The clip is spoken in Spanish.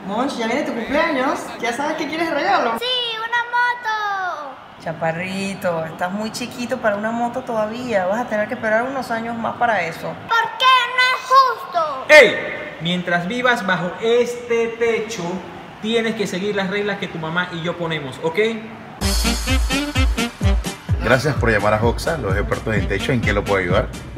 Monch, ya viene tu cumpleaños. ¿Ya sabes qué quieres de regalo? ¡Sí, una moto! Chaparrito, estás muy chiquito para una moto todavía. Vas a tener que esperar unos años más para eso. ¿Por qué no es justo? ¡Ey! Mientras vivas bajo este techo, tienes que seguir las reglas que tu mamá y yo ponemos, ¿ok? Gracias por llamar a Hoxa, los expertos en techo. ¿En qué lo puedo ayudar?